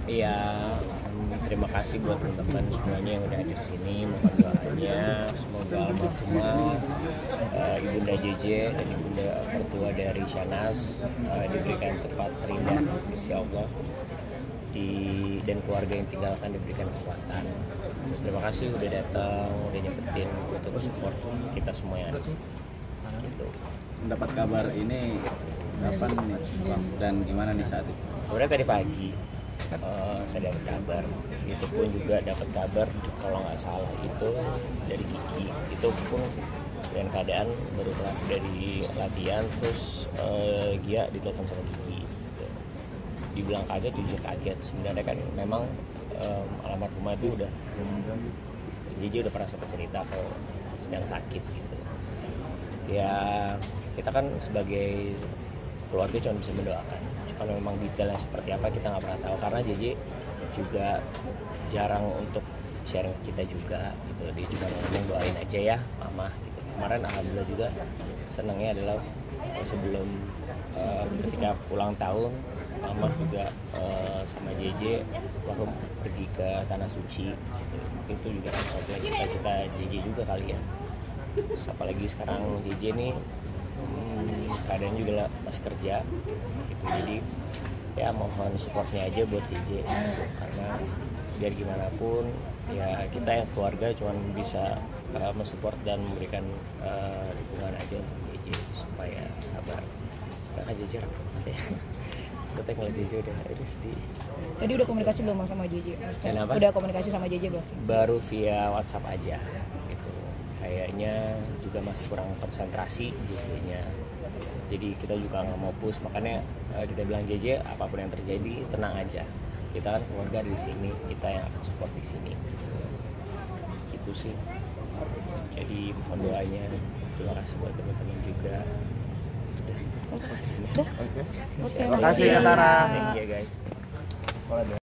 Iya, terima kasih buat teman-teman semuanya yang udah hadir sini. Mohon doanya semoga almarhumah Ibunda JJ dan Ibunda mertua dari Shahnaz diberikan tempat terindah di sisi Allah, dan keluarga yang tinggalkan diberikan kekuatan. Terima kasih udah datang, udah nyempetin untuk support kita semua yang ada di sini. Gitu. Mendapat kabar ini kapan nih Bang? Dan gimana nih saat itu? Sebenarnya tadi pagi saya dapat kabar, itu pun juga dapat kabar kalau nggak salah itu dari Kiki, itu pun dengan keadaan baru dari latihan terus Gia ditelepon sama Kiki gitu. Dibilang kaget, jujur kaget sebenarnya kan. Memang almarhumah itu udah udah pernah sempat cerita kalau sedang sakit gitu ya. Kita kan sebagai keluarga cuma bisa mendoakan, kalau memang detailnya seperti apa kita nggak pernah tahu, karena JJ juga jarang untuk sharing kita juga gitu. Dia juga ngomong doain aja ya mama gitu. Kemarin alhamdulillah juga senangnya adalah sebelum ketika ulang tahun mama juga sama JJ waktu pergi ke tanah suci gitu. Itu juga suatu cita-cita JJ juga kali ya. Terus apalagi sekarang JJ nih keadaan juga masih kerja gitu, jadi ya mohon supportnya aja buat JJ gitu. Karena biar gimana pun ya kita yang keluarga cuma bisa mensupport dan memberikan dukungan aja untuk JJ supaya sabar. Karena JJ kita ngeliat JJ udah sedih. Tadi udah komunikasi belum sama JJ? Kenapa? Udah komunikasi sama JJ belum sih? Baru via WhatsApp aja gitu. Kayaknya juga masih kurang konsentrasi JJ-nya. Jadi kita juga nggak mau push, makanya kita bilang JJ apapun yang terjadi tenang aja. Kita kan keluarga di sini, kita yang akan support di sini. Gitu sih. Jadi mohon doanya. Terima kasih buat teman-teman juga. Oke. Terima kasih Tara. Thank you guys.